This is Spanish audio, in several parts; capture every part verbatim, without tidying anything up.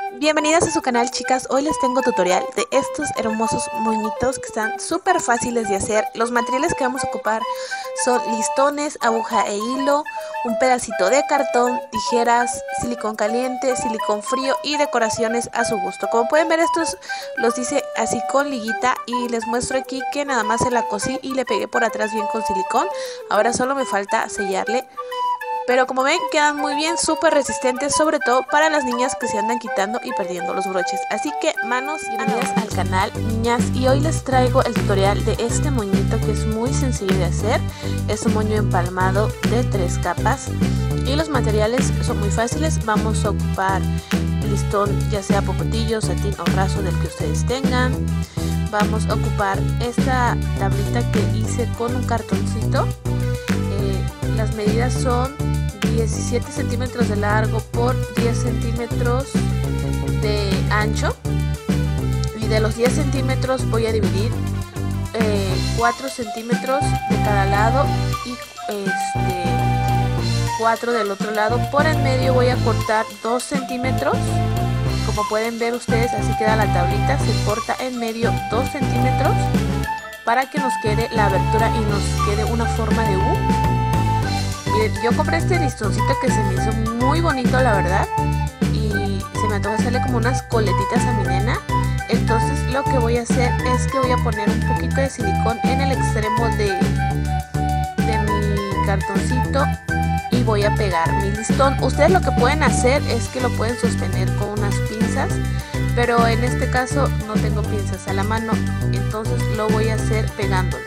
Bienvenidas a su canal, chicas. Hoy les tengo tutorial de estos hermosos moñitos que están súper fáciles de hacer. Los materiales que vamos a ocupar son listones, aguja e hilo, un pedacito de cartón, tijeras, silicón caliente, silicón frío y decoraciones a su gusto. Como pueden ver, estos los hice así con liguita y les muestro aquí que nada más se la cosí y le pegué por atrás bien con silicón. Ahora solo me falta sellarle. Pero como ven, quedan muy bien, súper resistentes, sobre todo para las niñas que se andan quitando y perdiendo los broches. Así que manos y bienvenidas al canal, niñas, y hoy les traigo el tutorial de este moñito que es muy sencillo de hacer. Es un moño empalmado de tres capas y los materiales son muy fáciles. Vamos a ocupar listón, ya sea popotillo, satín o raso, del que ustedes tengan. Vamos a ocupar esta tablita que hice con un cartoncito. Eh, las medidas son diecisiete centímetros de largo por diez centímetros de ancho, y de los diez centímetros voy a dividir eh, cuatro centímetros de cada lado y este, cuatro del otro lado. Por en medio voy a cortar dos centímetros. Como pueden ver ustedes, así queda la tablita. Se corta en medio dos centímetros para que nos quede la abertura y nos quede una forma de U. Yo compré este listoncito que se me hizo muy bonito, la verdad, y se me antoja hacerle como unas coletitas a mi nena. Entonces lo que voy a hacer es que voy a poner un poquito de silicón en el extremo de, de mi cartoncito y voy a pegar mi listón. Ustedes lo que pueden hacer es que lo pueden sostener con unas pinzas, pero en este caso no tengo pinzas a la mano, entonces lo voy a hacer pegándolo.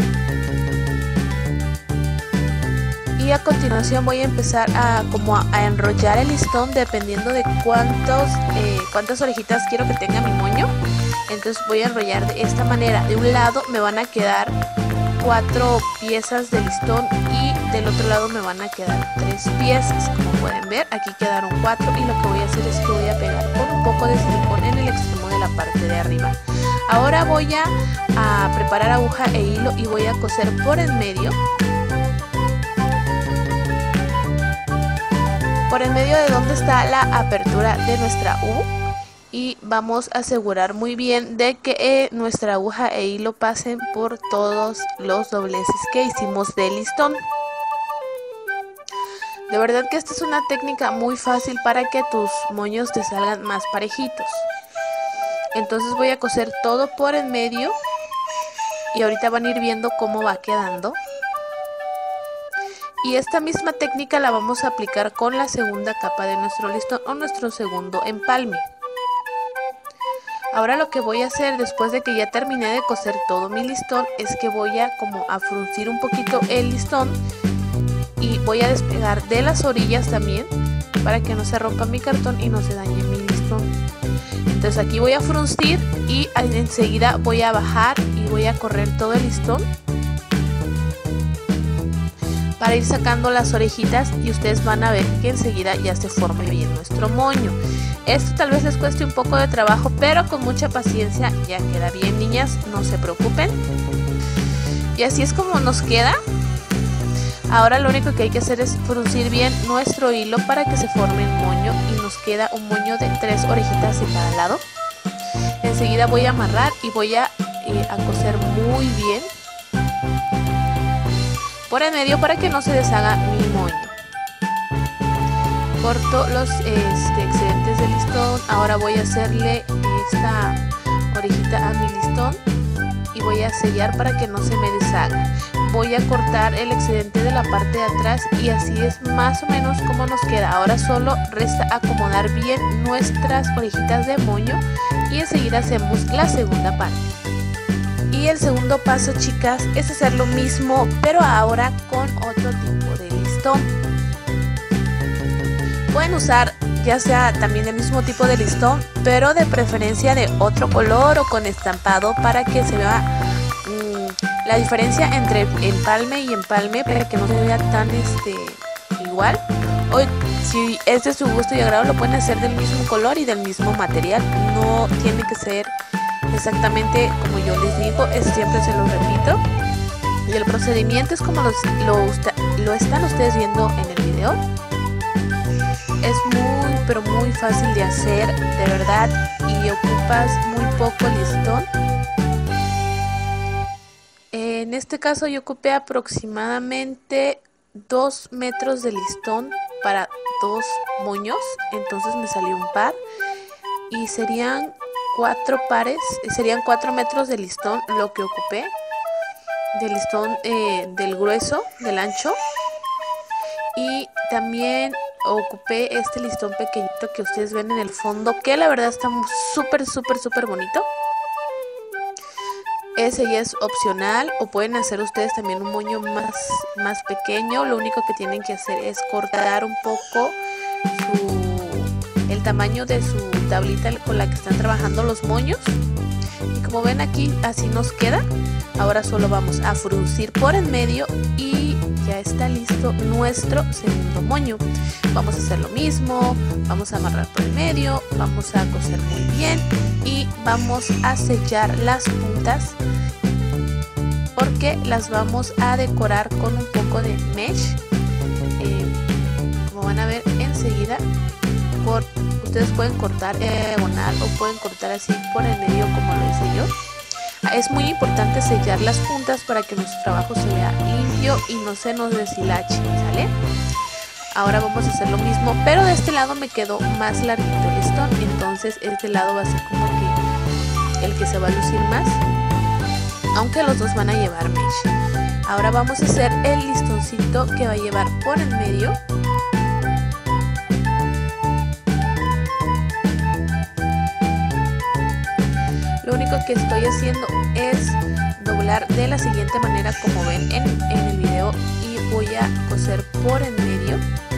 Y a continuación voy a empezar a como a, a enrollar el listón dependiendo de cuántos eh, cuántas orejitas quiero que tenga mi moño. Entonces voy a enrollar de esta manera. De un lado me van a quedar cuatro piezas de listón y del otro lado me van a quedar tres piezas. Como pueden ver, aquí quedaron cuatro, y lo que voy a hacer es que voy a pegar con un poco de silicón en el extremo de la parte de arriba. Ahora voy a, a preparar aguja e hilo y voy a coser por en medio. Por en medio de donde está la apertura de nuestra U, y vamos a asegurar muy bien de que eh, nuestra aguja e hilo pasen por todos los dobleces que hicimos de listón. De verdad que esta es una técnica muy fácil para que tus moños te salgan más parejitos. Entonces voy a coser todo por en medio y ahorita van a ir viendo cómo va quedando. Y esta misma técnica la vamos a aplicar con la segunda capa de nuestro listón o nuestro segundo empalme. Ahora lo que voy a hacer después de que ya terminé de coser todo mi listón es que voy a como a fruncir un poquito el listón y voy a despegar de las orillas también para que no se rompa mi cartón y no se dañe mi listón. Entonces aquí voy a fruncir y enseguida voy a bajar y voy a correr todo el listón para ir sacando las orejitas, y ustedes van a ver que enseguida ya se forma bien nuestro moño. Esto tal vez les cueste un poco de trabajo, pero con mucha paciencia ya queda bien, niñas, no se preocupen. Y así es como nos queda. Ahora lo único que hay que hacer es fruncir bien nuestro hilo para que se forme el moño, y nos queda un moño de tres orejitas de cada lado. Enseguida voy a amarrar y voy a, eh, a coser muy bien por en medio para que no se deshaga mi moño. Corto los este, excedentes del listón. Ahora voy a hacerle esta orejita a mi listón y voy a sellar para que no se me deshaga. Voy a cortar el excedente de la parte de atrás y así es más o menos como nos queda. Ahora solo resta acomodar bien nuestras orejitas de moño y enseguida hacemos la segunda parte. Y el segundo paso, chicas, es hacer lo mismo, pero ahora con otro tipo de listón. Pueden usar ya sea también el mismo tipo de listón, pero de preferencia de otro color o con estampado para que se vea mmm, la diferencia entre empalme y empalme, para que no se vea tan este, igual. O si es de su gusto y agrado, lo pueden hacer del mismo color y del mismo material. No tiene que ser exactamente como yo les digo, es, siempre se lo repito. Y el procedimiento es como los, lo, lo están ustedes viendo en el video. Es muy pero muy fácil de hacer, de verdad, y ocupas muy poco listón. En este caso yo ocupé aproximadamente dos metros de listón para dos moños, entonces me salió un par y serían cuatro pares, serían cuatro metros de listón lo que ocupé, de listón eh, del grueso, del ancho. Y también ocupé este listón pequeñito que ustedes ven en el fondo, que la verdad está súper súper súper bonito. Ese ya es opcional, o pueden hacer ustedes también un moño más, más pequeño. Lo único que tienen que hacer es cortar un poco su, el tamaño de su tablita con la que están trabajando los moños. Y como ven aquí, así nos queda. Ahora solo vamos a fruncir por en medio y ya está listo nuestro segundo moño. Vamos a hacer lo mismo, vamos a amarrar por el medio, vamos a coser muy bien y vamos a sellar las puntas porque las vamos a decorar con un poco de mesh. Eh, como van a ver enseguida, por, ustedes pueden cortar diagonal o pueden cortar así por el medio como lo hice yo. Es muy importante sellar las puntas para que nuestro trabajo se vea limpio y no se nos deshilache, ¿sale? Ahora vamos a hacer lo mismo, pero de este lado me quedó más larguito el listón, entonces este lado va a ser como que el que se va a lucir más, aunque los dos van a llevar mesh. Ahora vamos a hacer el listoncito que va a llevar por el medio. Lo único que estoy haciendo es doblar de la siguiente manera como ven en, en el video y voy a coser por en medio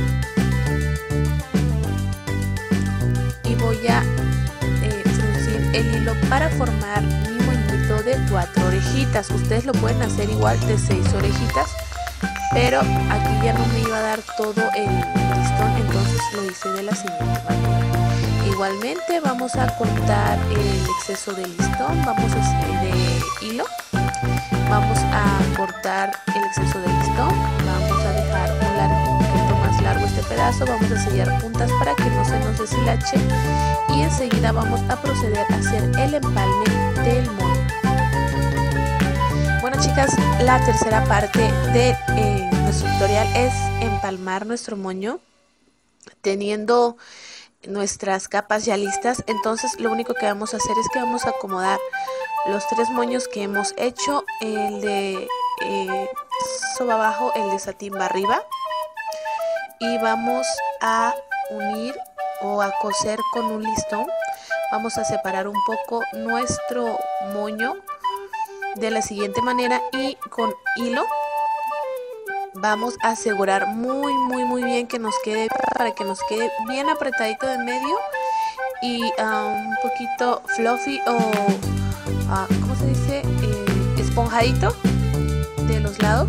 y voy a eh, fruncir el hilo para formar mi moñito de cuatro orejitas. Ustedes lo pueden hacer igual de seis orejitas, pero aquí ya no me iba a dar todo el listón, entonces lo hice de la siguiente manera. Igualmente vamos a cortar el exceso de listón, vamos a hacer de hilo, vamos a cortar el exceso de listón, vamos a dejar un, largo, un poquito más largo este pedazo, vamos a sellar puntas para que no se nos deshilache y enseguida vamos a proceder a hacer el empalme del moño. Bueno chicas, la tercera parte de eh, nuestro tutorial es empalmar nuestro moño teniendo nuestras capas ya listas. Entonces lo único que vamos a hacer es que vamos a acomodar los tres moños que hemos hecho, el de eh, soba abajo, el de satín va arriba, y vamos a unir o a coser con un listón. Vamos a separar un poco nuestro moño de la siguiente manera y con hilo vamos a asegurar muy muy muy bien que nos quede, para que nos quede bien apretadito de medio y uh, un poquito fluffy o uh, ¿cómo se dice? Eh, esponjadito de los lados.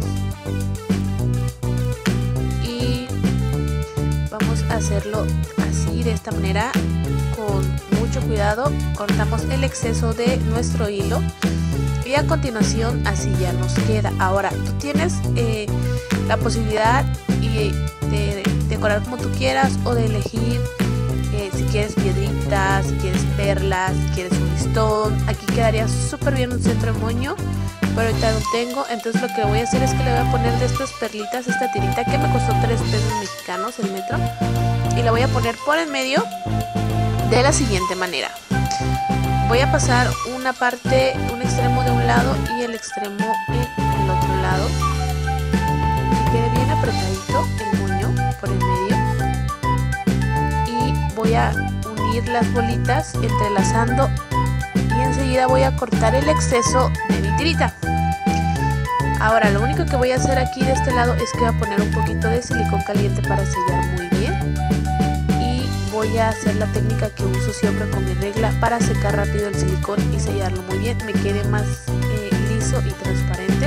Y vamos a hacerlo así, de esta manera, con mucho cuidado. Cortamos el exceso de nuestro hilo y a continuación así ya nos queda. Ahora tú tienes eh, la posibilidad y de decorar como tú quieras o de elegir eh, si quieres piedritas, si quieres perlas, si quieres un listón. Aquí quedaría súper bien un centro de moño, pero ahorita no tengo, entonces lo que voy a hacer es que le voy a poner de estas perlitas, esta tirita que me costó tres pesos mexicanos el metro, y la voy a poner por en medio de la siguiente manera. Voy a pasar una parte, un extremo de un lado y el extremo en el otro lado, que quede bien apretadito el moño por el medio, y voy a unir las bolitas entrelazando y enseguida voy a cortar el exceso de mi tirita. Ahora lo único que voy a hacer aquí de este lado es que voy a poner un poquito de silicón caliente para sellar muy bien, y voy a hacer la técnica que uso siempre con mi regla para secar rápido el silicón y sellarlo muy bien, me quede más eh, liso y transparente.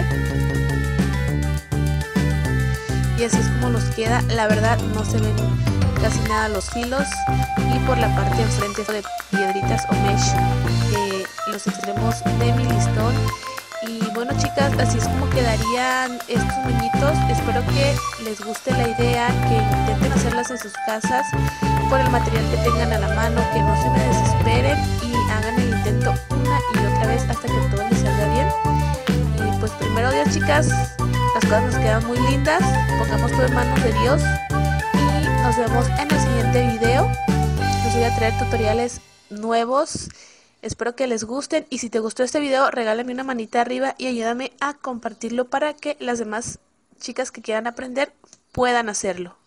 Y así es como nos queda. La verdad no se ven casi nada los filos, y por la parte de enfrente de piedritas o mesh eh, los extremos de mi listón Y bueno, chicas, así es como quedarían estos moñitos. Espero que les guste la idea, que intenten hacerlas en sus casas con el material que tengan a la mano, que no se me desesperen y hagan el intento una y otra vez hasta que todo les salga bien. Y pues primero Dios, chicas, las cosas nos quedan muy lindas, pongamos todo en manos de Dios y nos vemos en el siguiente video. Les voy a traer tutoriales nuevos. Espero que les gusten y si te gustó este video regálame una manita arriba y ayúdame a compartirlo para que las demás chicas que quieran aprender puedan hacerlo.